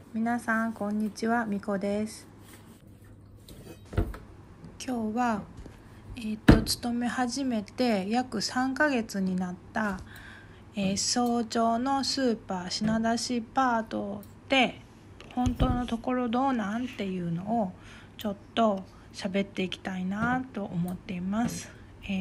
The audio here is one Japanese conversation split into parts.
皆さんこんにちは、みこです。今日は勤め始めて約3ヶ月になった、早朝のスーパー品出しパートで本当のところどうなんっていうのをちょっと喋っていきたいなと思っています。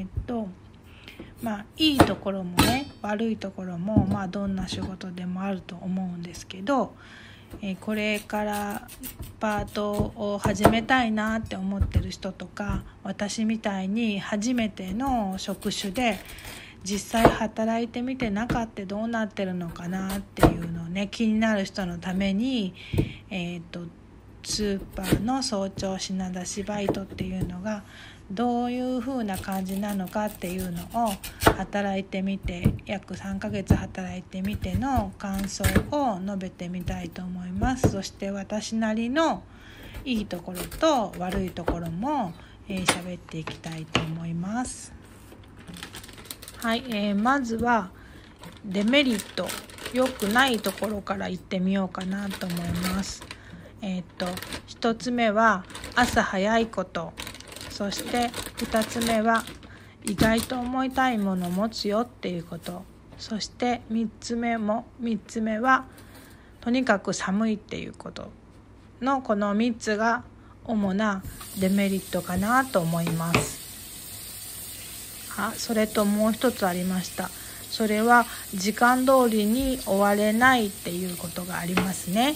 いいところもね、悪いところもどんな仕事でもあると思うんですけど、これからパートを始めたいなって思ってる人とか、私みたいに初めての職種で実際働いてみて中ってどうなってるのかなっていうのをね、気になる人のために、スーパーの早朝品出しバイトっていうのがどういう風な感じなのかっていうのを働いてみて、約3ヶ月働いてみての感想を述べてみたいと思います。そして私なりのいいところと悪いところも喋っていきたいと思います。はい、まずはデメリット、良くないところから言ってみようかなと思います。1つ目は朝早いこと、そして2つ目は意外と重いたいものを持つよっていうこと、そして3つ目はとにかく寒いっていうことの、この3つが主なデメリットかなと思います。それともう一つありました。それは時間通りに終われないっていうことがありますね。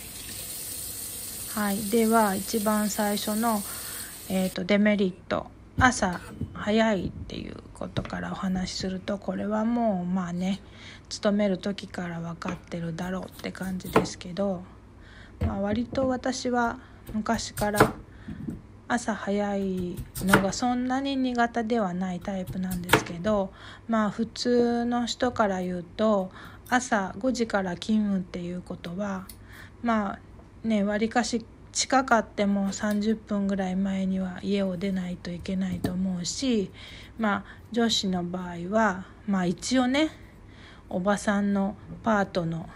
では一番最初の、デメリット、朝早いっていうことからお話しすると、これはもう勤める時から分かってるだろうって感じですけど、割と私は昔から朝早いのがそんなに苦手ではないタイプなんですけど、普通の人から言うと朝5時から勤務っていうことはわりかし近かっても30分ぐらい前には家を出ないといけないと思うし、女子の場合は一応ね、おばさんのパートの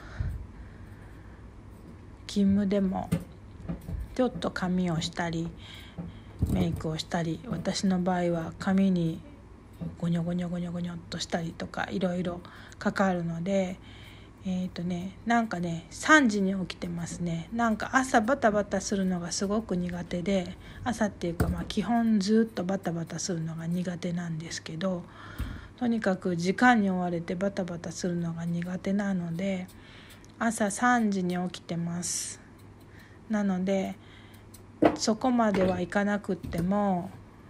勤務でもちょっと髪をしたりメイクをしたり、私の場合は髪にゴニョゴニョっとしたりとかいろいろかかるので、3時に起きてますね。朝バタバタするのがすごく苦手で、朝っていうか基本ずっとバタバタするのが苦手なんですけど、とにかく時間に追われてバタバタするのが苦手なので朝3時に起きてます。なのでそこまではいかなくっても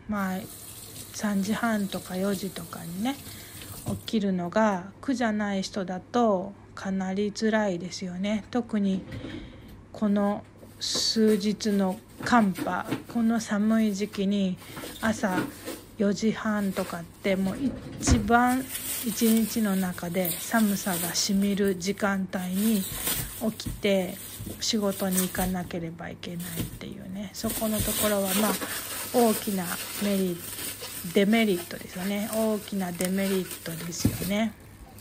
3時半とか4時とかにね起きるのが苦じゃない人だとかなり辛いですよね。特にこの数日の寒波、この寒い時期に朝4時半とかってもう一番一日の中で寒さがしみる時間帯に起きて仕事に行かなければいけないっていうね、そこのところは大きなデメリットですよね。大きなデメリットですよね。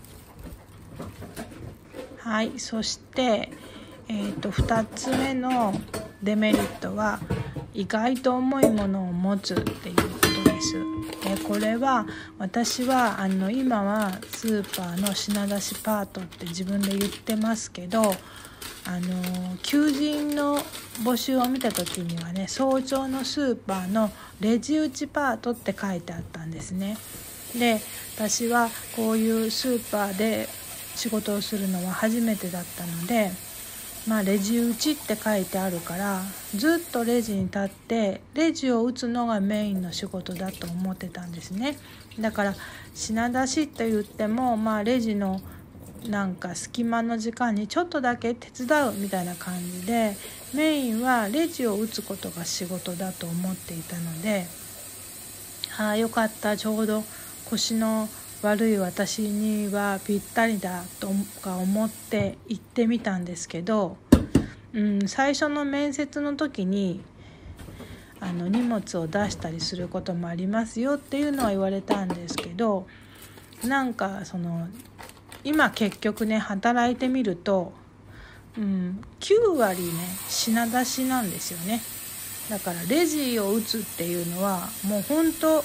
そして、2つ目のデメリットは意外と重いものを持つっていうことです。これは私は今はスーパーの品出しパートって自分で言ってますけど、求人の募集を見た時にはね、早朝のスーパーのレジ打ちパートって書いてあったんですね。で、私はこういうスーパーで仕事をするのは初めてだったので、レジ打ちって書いてあるからずっとレジに立ってレジを打つのがメインの仕事だと思ってたんですね。だから品出しと言ってもレジの隙間の時間にちょっとだけ手伝うみたいな感じで、メインはレジを打つことが仕事だと思っていたので、よかった、ちょうど腰の悪い私にはぴったりだとか思って行ってみたんですけど、最初の面接の時に荷物を出したりすることもありますよっていうのは言われたんですけど、今結局ね働いてみると 9割ね品出しなんですよね。だからレジを打つっていうのはもうほんと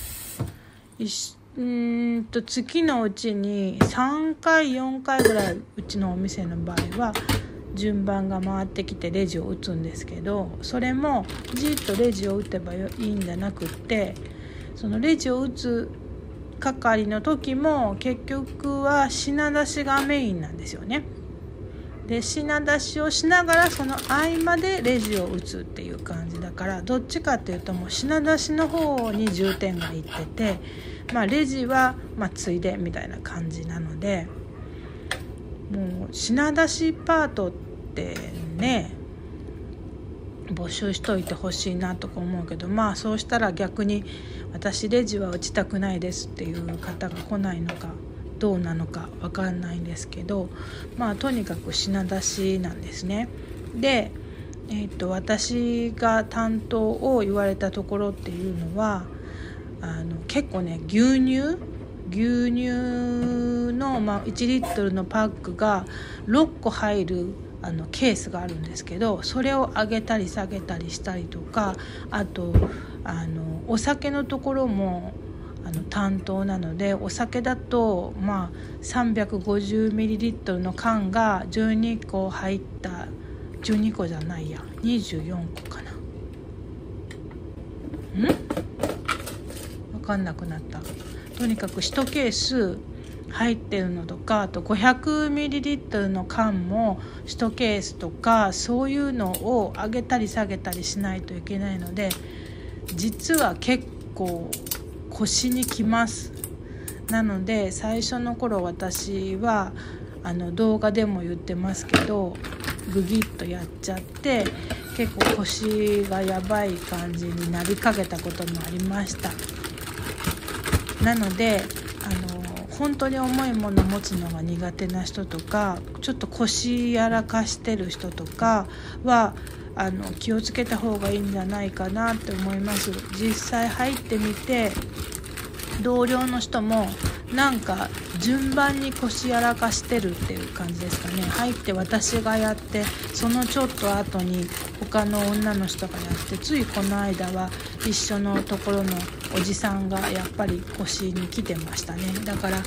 月のうちに3回4回ぐらいうちのお店の場合は順番が回ってきてレジを打つんですけど、それもじっとレジを打てばいいんじゃなくって、そのレジを打つ係の時も結局は品出しがメインなんですよね。で品出しをしながらその合間でレジを打つっていう感じだから、どっちかっていうともう品出しの方に重点がいってて、レジはついでみたいな感じなので、もう品出しパートってね募集しといてほしいなとか思うけど、そうしたら逆に私レジは打ちたくないですっていう方が来ないのかどうなのか分かんないんですけど、とにかく品出しなんですね。で、私が担当を言われたところっていうのは結構ね牛乳の、1リットルのパックが6個入るケースがあるんですけど、それを上げたり下げたりしたりとか、あとお酒のところも担当なので、お酒だと350ml の缶が12個入った12個じゃないや24個かな分かんなくなった。とにかく1ケース入ってるのとか、あと 500ml の缶も1ケースとか、そういうのを上げたり下げたりしないといけないので、実は結構腰にきます。なので最初の頃私は動画でも言ってますけどグギッとやっちゃって結構腰がやばい感じになりかけたこともありました。なので本当に重いものを持つのが苦手な人とか、ちょっと腰やらかしてる人とかは気をつけた方がいいんじゃないかなって思います。実際入ってみて同僚の人もなんか順番に腰やらかしてるっていう感じですかね。入って私がやって、そのちょっと後に他の女の人がやって、ついこの間は一緒のところのおじさんがやっぱり腰に来てましたね。だから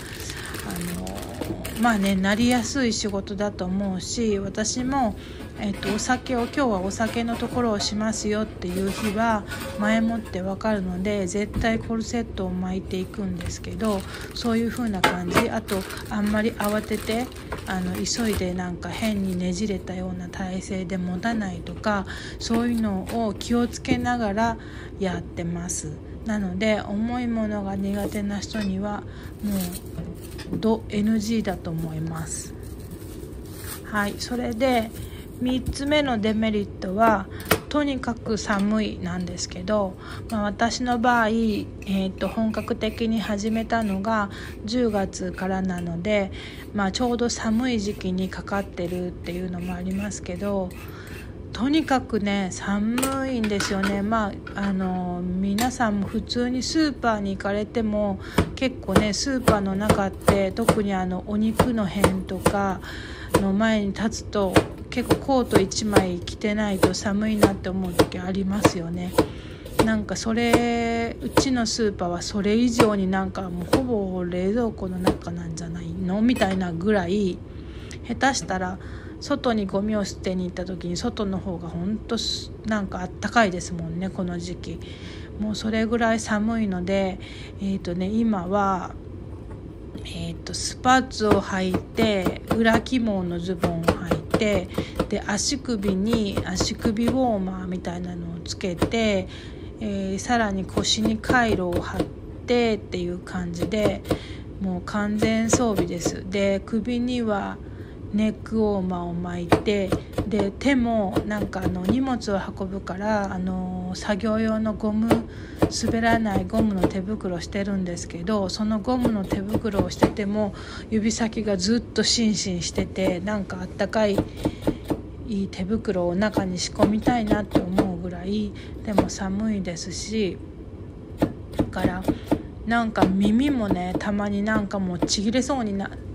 なりやすい仕事だと思うし、私もお酒を今日はお酒のところをしますよっていう日は前もって分かるので、絶対コルセットを巻いていくんですけど、そういう風な感じ。あとあんまり慌てて急いでなんか変にねじれたような体勢で持たないとか、そういうのを気をつけながらやってます。なので重いものが苦手な人にはもうNG だと思います。はい、それで3つ目のデメリットはとにかく寒いなんですけど、私の場合、本格的に始めたのが10月からなので、ちょうど寒い時期にかかってるっていうのもありますけど、とにかくね寒いんですよね。皆さんも普通にスーパーに行かれても結構ね、スーパーの中って特にお肉の辺とかの前に立つと結構コート1枚着てないと寒いなって思う時ありますよね。なんかうちのスーパーはそれ以上になんかもうほぼ冷蔵庫の中なんじゃないのみたいなぐらい、下手したら外にゴミを捨てに行った時に外の方が本当なんかあったかいですもんね、この時期。もうそれぐらい寒いので、今はスパッツを履いて裏起毛のズボンを履いて、で足首に足首ウォーマーみたいなのをつけて、さらに腰にカイロを貼ってっていう感じで、もう完全装備です。で首にはネックウォーマーを巻いて、で手もなんか荷物を運ぶから作業用の滑らないゴムの手袋をしてるんですけど、そのゴムの手袋をしてても指先がずっとシンシンしてて、なんかあったかいいい手袋を中に仕込みたいなって思うぐらいでも寒いですし、だからなんか耳もねたまになんかもうちぎれそうにな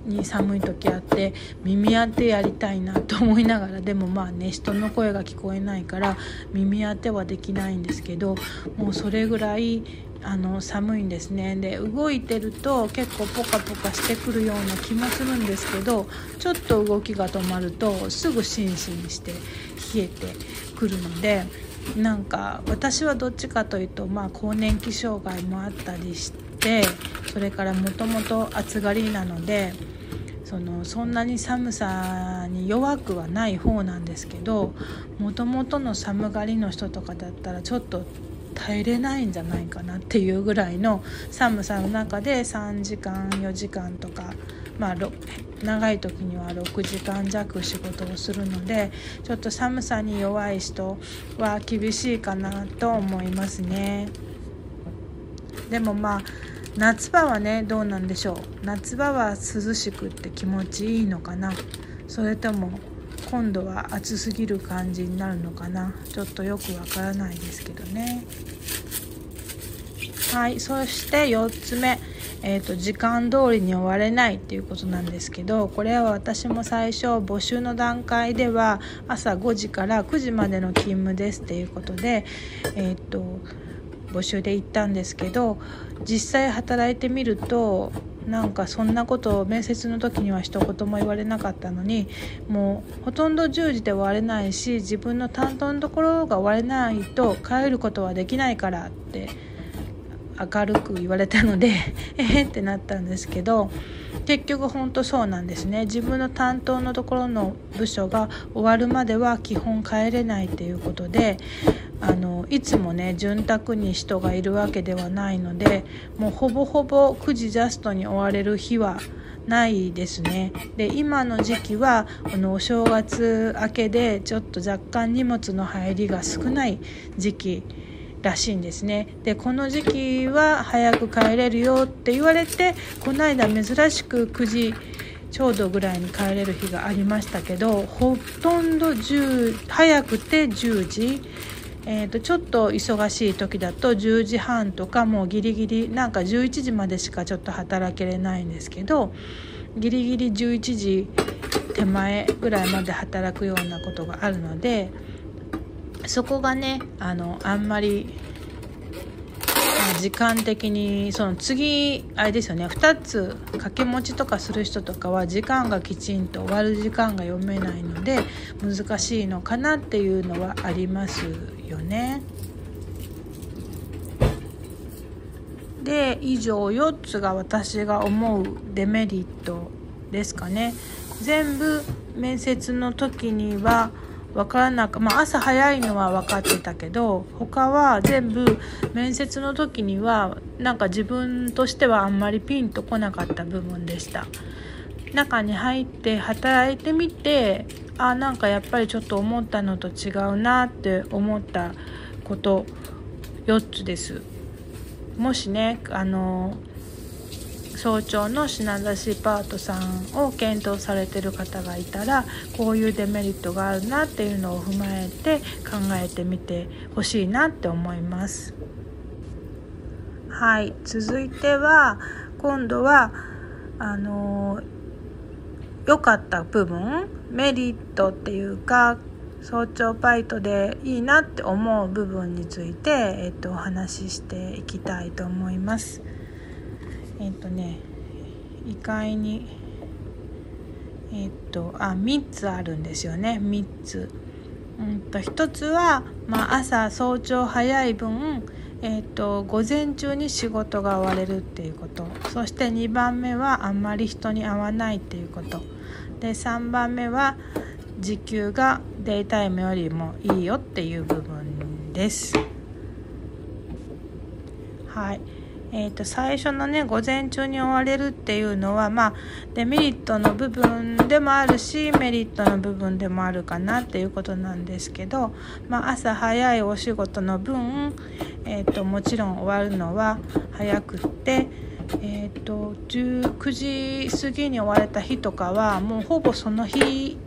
に寒い時あって耳当てやりたいなと思いながら、でもまあね人の声が聞こえないから耳当てはできないんですけど、もうそれぐらい寒いんですね。で動いてると結構ポカポカしてくるような気もするんですけど、ちょっと動きが止まるとすぐシンシンして冷えてくるので、なんか私はどっちかというと更年期障害もあったりして、それからもともと暑がりなのでそんなに寒さに弱くはない方なんですけど、もともとの寒がりの人とかだったらちょっと耐えれないんじゃないかなっていうぐらいの寒さの中で3時間4時間とか、長い時には6時間弱仕事をするので、ちょっと寒さに弱い人は厳しいかなと思いますね。でも夏場はねどうなんでしょう。夏場は涼しくって気持ちいいのかな、それとも今度は暑すぎる感じになるのかな、ちょっとよくわからないですけどね。はい、そして4つ目、時間通りに終われないっていうことなんですけど、これは私も最初募集の段階では朝5時から9時までの勤務ですっていうことで、募集で行ったんですけど、実際働いてみるとなんかそんなことを面接の時には一言も言われなかったのに、もうほとんど10時で終われないし、自分の担当のところが終われないと帰ることはできないからって明るく言われたのでってなったんですけど、結局本当そうなんですね。自分の担当のところの部署が終わるまでは基本帰れないということで、いつもね潤沢に人がいるわけではないので、もうほぼほぼ9時ジャストに終われる日はないですね。で今の時期はお正月明けでちょっと若干荷物の入りが少ない時期らしいんですね。でこの時期は早く帰れるよって言われて、この間珍しく9時ちょうどぐらいに帰れる日がありましたけど、ほとんど早くて10時、ちょっと忙しい時だと10時半とか、もうギリギリなんか11時までしかちょっと働けれないんですけど、ギリギリ11時手前ぐらいまで働くようなことがあるので、そこがねあんまり時間的に次あれですよね、2つ掛け持ちとかする人とかは時間がきちんと終わる時間が読めないので難しいのかなっていうのはありますよね。で以上4つが私が思うデメリットですかね。全部面接の時には分からなく、朝早いのは分かってたけど、他は全部面接の時にはなんか自分としてはあんまりピンとこなかった部分でした。中に入って働いてみて、なんかやっぱりちょっと思ったのと違うなって思ったこと4つです。もしね早朝の品出しパートさんを検討されている方がいたら、こういうデメリットがあるなっていうのを踏まえて考えてみてほしいなって思います。はい、続いては今度は良かった部分、メリットっていうか早朝バイトでいいなって思う部分について、お話ししていきたいと思います。2階に3つあるんですよね。3つ。1つは、朝早朝早い分、午前中に仕事が終われるっていうこと。そして2番目はあんまり人に会わないっていうこと。で3番目は時給がデイタイムよりもいいよっていう部分です。はい。最初のね午前中に終われるっていうのはデメリットの部分でもあるしメリットの部分でもあるかなっていうことなんですけど、朝早いお仕事の分、もちろん終わるのは早くって19時過ぎに終われた日とかはもうほぼその日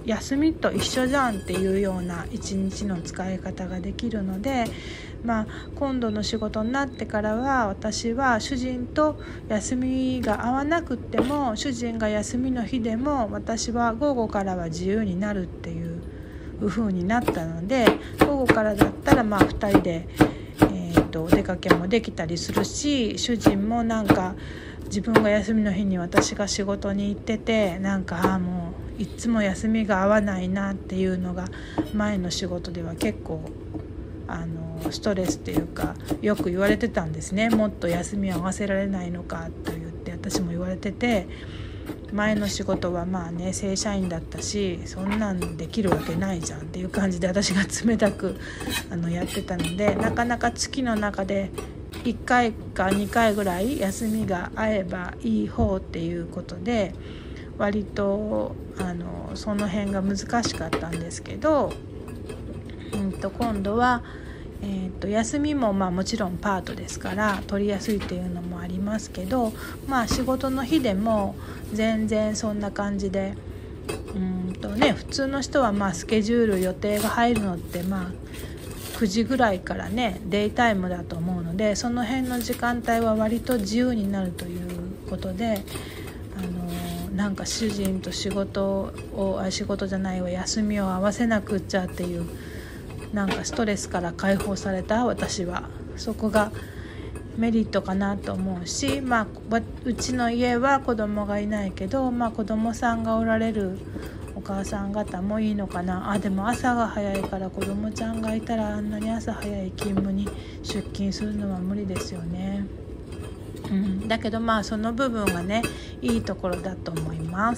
休みと一緒じゃんっていうような一日の使い方ができるので、今度の仕事になってからは私は主人と休みが合わなくっても、主人が休みの日でも私は午後からは自由になるっていう風になったので、午後からだったら2人で、お出かけもできたりするし、主人もなんか自分が休みの日に私が仕事に行ってて、もういつも休みが合わないなっていうのが前の仕事では結構ストレスっていうかよく言われてたんですね。もっと休みを合わせられないのかと言って私も言われてて、前の仕事は正社員だったし、そんなんできるわけないじゃんっていう感じで私が冷たくやってたので、なかなか月の中で1回か2回ぐらい休みが合えばいい方っていうことで、割とその辺が難しかったんですけど、今度は、休みももちろんパートですから取りやすいっていうのもありますけど、仕事の日でも全然そんな感じで、普通の人はスケジュール予定が入るのって9時ぐらいからねデイタイムだと思うので、その辺の時間帯は割と自由になるということで、主人と仕事じゃないわ、休みを合わせなくっちゃっていうストレスから解放された私はそこがメリットかなと思うし、うちの家は子供がいないけど、子供さんがおられるお母さん方もいいのかな。でも朝が早いから子供ちゃんがいたらあんなに朝早い勤務に出勤するのは無理ですよね。だけどその部分がねいいところだと思います。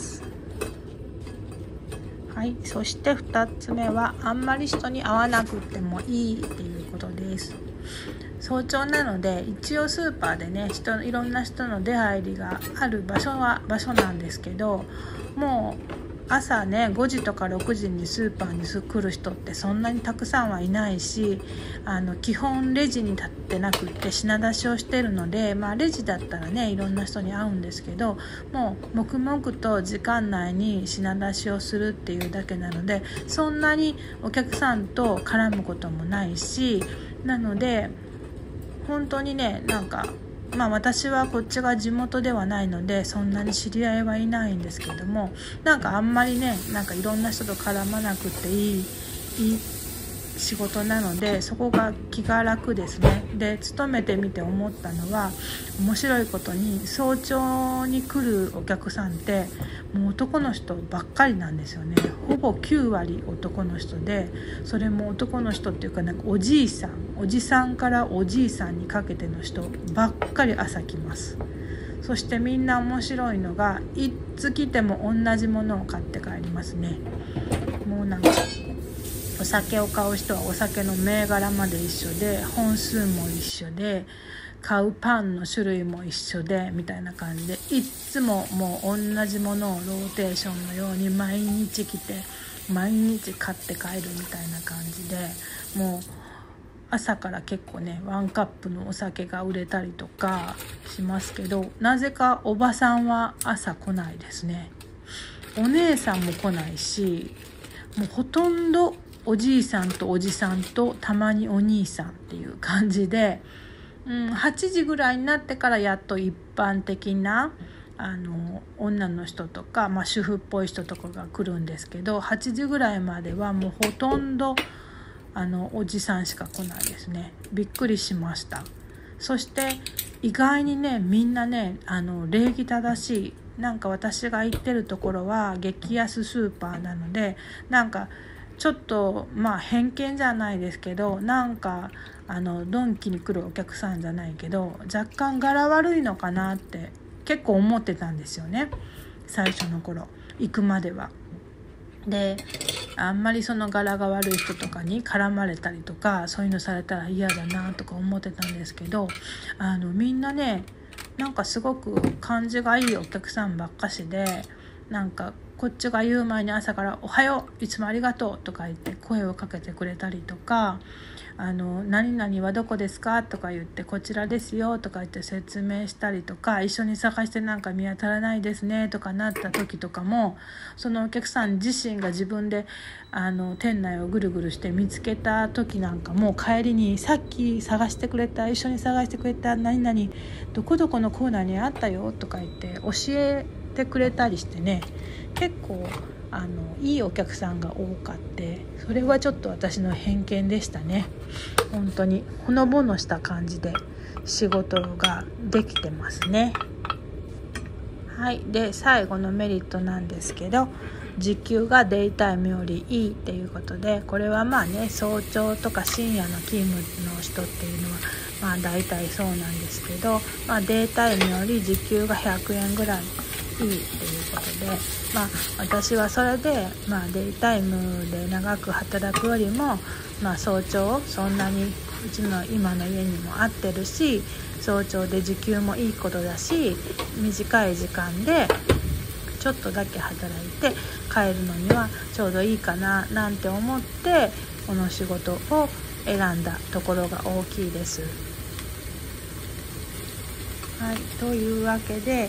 はい、そして2つ目はあんまり人に会わなくてもいいっていうことです。早朝なので一応スーパーでねいろんな人の出入りがある場所なんですけど、もう朝ね5時とか6時にスーパーに来る人ってそんなにたくさんはいないし、基本レジに立ってなくって品出しをしてるので、レジだったらねいろんな人に会うんですけど、もう黙々と時間内に品出しをするっていうだけなので、そんなにお客さんと絡むこともないし、なので本当にね私はこっちが地元ではないのでそんなに知り合いはいないんですけども、あんまりねいろんな人と絡まなくていい仕事なので、そこが気が楽ですね。で勤めてみて思ったのは、面白いことに早朝に来るお客さんってもう男の人ばっかりなんですよね。ほぼ9割男の人で、それも男の人っていうかおじさんからおじいさんにかけての人ばっかり朝来ます。そしてみんな面白いのが、いつ来ても同じものを買って帰りますね。もうお酒を買う人はお酒の銘柄まで一緒で、本数も一緒で、買うパンの種類も一緒でみたいな感じで、いつももう同じものをローテーションのように毎日来て毎日買って帰るみたいな感じで、もう朝から結構ねワンカップのお酒が売れたりとかしますけど、なぜかおばさんは朝来ないですね。お姉さんも来ないし、もうほとんどおじいさんとおじさんとたまにお兄さんっていう感じで、8時ぐらいになってからやっと一般的な女の人とか、主婦っぽい人とかが来るんですけど、8時ぐらいまではもうほとんどおじさんしか来ないですね。びっくりしました。そして意外にねみんなね礼儀正しい。私が行ってるところは激安スーパーなので、ちょっと偏見じゃないですけど、ドンキに来るお客さんじゃないけど若干柄悪いのかなって結構思ってたんですよね、最初の頃行くまでは。であんまりその柄が悪い人とかに絡まれたりとかそういうのされたら嫌だなとか思ってたんですけど、みんなねすごく感じがいいお客さんばっかしで、 こっちが言う前に朝からおはよういつもありがとうとか言って声をかけてくれたりとか、何々はどこですかとか言ってこちらですよとか言って説明したりとか、一緒に探してなんか見当たらないですねとかなった時とかも、そのお客さん自身が自分で店内をぐるぐるして見つけた時なんかも、帰りにさっき探してくれた、一緒に探してくれた何々どこどこのコーナーにあったよとか言って教えてくれたりしてね、結構いいお客さんが多かって、それはちょっと私の偏見でしたね。本当にほのぼのした感じで仕事ができてますね。はい、で最後のメリットなんですけど、時給がデイタイムよりいいっていうことで、これはまあね、早朝とか深夜の勤務の人っていうのはまあ大体そうなんですけど、デイタイムより時給が100円ぐらいいいっていうことで、私はそれで、デイタイムで長く働くよりも、早朝そんなにうちの今の家にも合ってるし、早朝で時給もいいことだし、短い時間でちょっとだけ働いて帰るのにはちょうどいいかななんて思って、この仕事を選んだところが大きいです。はい、というわけで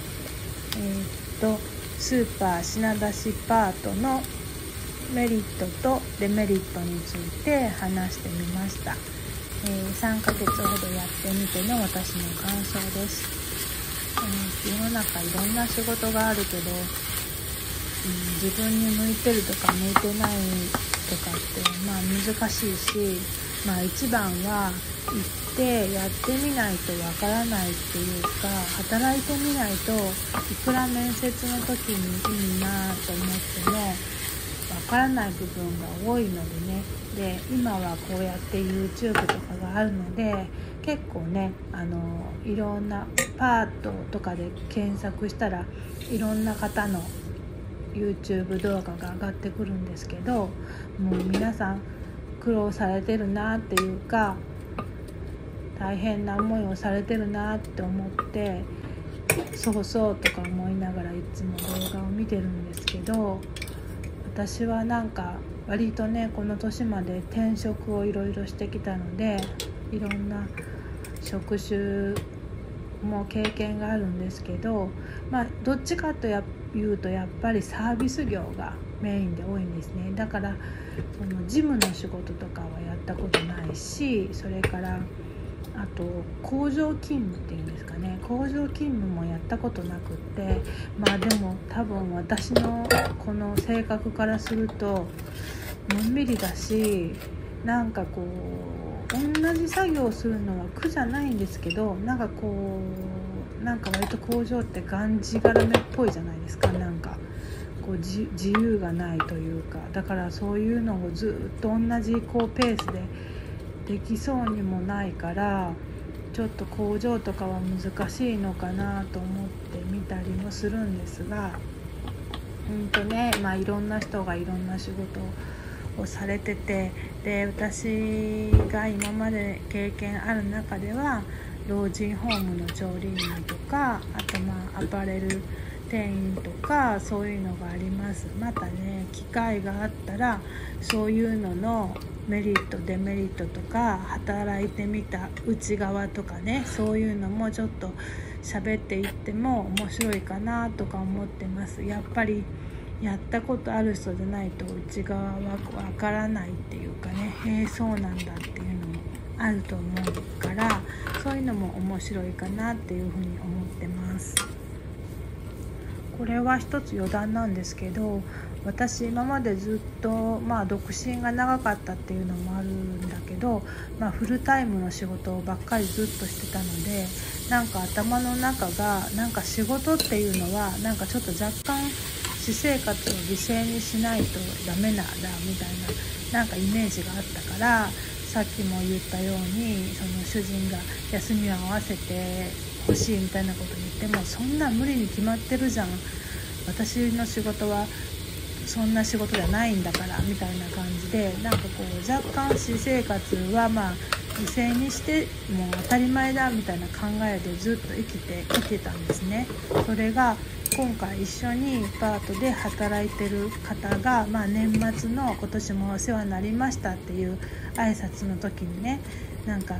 スーパー品出しパートのメリットとデメリットについて話してみました。3ヶ月ほどやってみての私の感想です。世の中いろんな仕事があるけど、自分に向いてるとか向いてないとかって難しいし、一番は行ってやってみないとわからないっていうか、働いてみないといくら面接の時にいいなと思ってもわからない部分が多いのでね。で今はこうやって YouTube とかがあるので、結構ねいろんなパートとかで検索したらいろんな方の YouTube 動画が上がってくるんですけど、もう皆さん苦労されてるなっていうか、大変な思いをされてるなって思って、そうそうとか思いながらいつも動画を見てるんですけど、私はなんか割とね、この年まで転職をいろいろしてきたので、いろんな職種も経験があるんですけど、どっちかというとやっぱりサービス業がメインで多いんですね。だからその事務の仕事とかはやったことないし、それからあと工場勤務っていうんですかね、工場勤務もやったことなくって、でも多分私のこの性格からするとのんびりだし、なんかこう同じ作業をするのは苦じゃないんですけど、なんか割と工場ってがんじがらめっぽいじゃないですか。なんかこう自由がないというか、だからそういうのをずっと同じペースでできそうにもないから、ちょっと工場とかは難しいのかなと思ってみたりもするんですが、いろんな人がいろんな仕事をされてて、で私が今まで経験ある中では老人ホームの調理員とか、あとアパレル店員とかそういうのがあります。またね、機会があったらそういうののメリットデメリットとか、働いてみた内側とかね、そういうのもちょっと喋っていっても面白いかなとか思ってます。やっぱりやったことある人じゃないと内側はわからないっていうかね、そうなんだっていうのもあると思うから、そういうのも面白いかなっていうふうに思ってます。これは一つ余談なんですけど、私今までずっと独身が長かったっていうのもあるんだけど、フルタイムの仕事ばっかりずっとしてたので、なんか頭の中がなんか仕事っていうのはなんかちょっと若干私生活を犠牲にしないとダメなんだみたいななんかイメージがあったから、さっきも言ったようにその主人が休みを合わせて欲しいみたいなこと言っても、そんな無理に決まってるじゃん、私の仕事はそんな仕事じゃないんだからみたいな感じで、なんかこう若干私生活は犠牲にしてもう当たり前だみたいな考えでずっと生きてたんですね。それが今回一緒にパートで働いてる方が、年末の今年もお世話になりましたっていう挨拶の時にね、なんか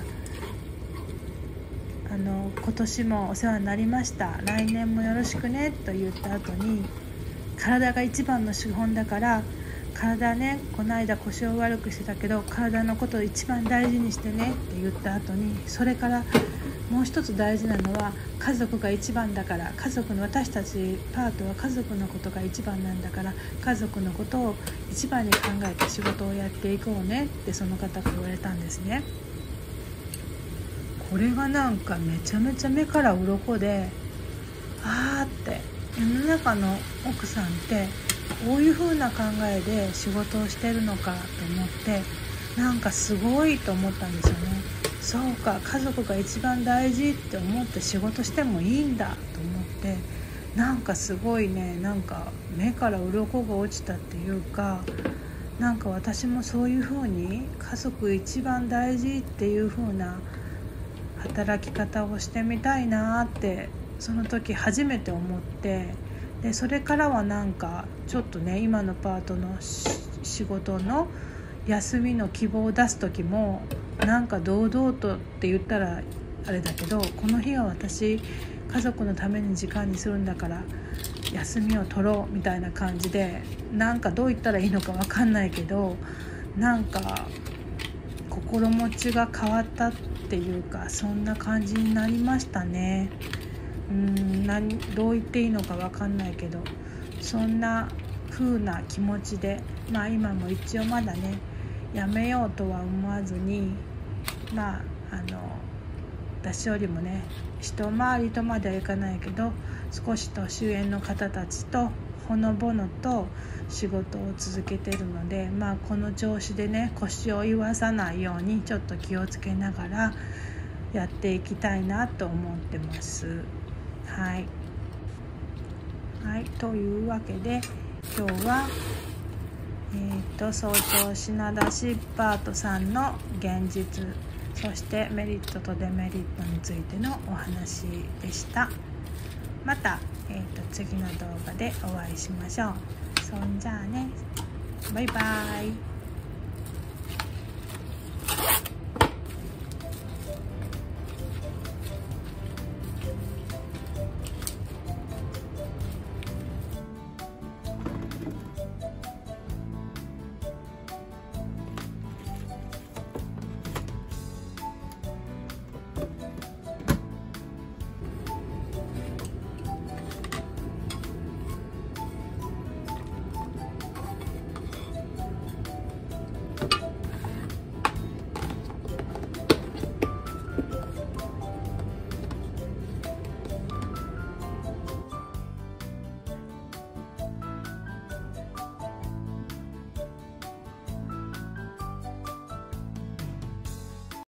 今年もお世話になりました、来年もよろしくねと言った後に、体が一番の資本だから体ね、この間腰を悪くしてたけど体のことを一番大事にしてねって言った後に、それからもう一つ大事なのは家族が一番だから、私たちパートは家族のことが一番なんだから、家族のことを一番に考えて仕事をやっていこうねってその方が言われたんですね。これがなんかめちゃめちゃ目から鱗で、って世の中の奥さんってこういう風な考えで仕事をしてるのかと思って、なんかすごいと思ったんですよね。そうか、家族が一番大事って思って仕事してもいいんだと思って、なんかすごいね、なんか目から鱗が落ちたっていうか、なんか私もそういう風に家族一番大事っていう風な働き方をしてみたいなってその時初めて思って、でそれからはなんかちょっとね、今のパートの仕事の休みの希望を出す時もなんか堂々とって言ったらあれだけど、この日は私家族のために時間にするんだから休みを取ろうみたいな感じで、なんかどう言ったらいいのか分かんないけど、なんか心持ちが変わったっていうか、そんな感じになりましたね。どう言っていいのか分かんないけど、そんな風な気持ちで、今も一応まだねやめようとは思わずに、私よりもね一回りとまではいかないけど少し年上の方たちとほのぼのと仕事を続けてるので、この調子でね腰を言わさないようにちょっと気をつけながらやっていきたいなと思ってます。はい、というわけで今日は早朝品出しパートさんの現実、そしてメリットとデメリットについてのお話でした。また、次の動画でお会いしましょう。そんじゃあね、バイバイ。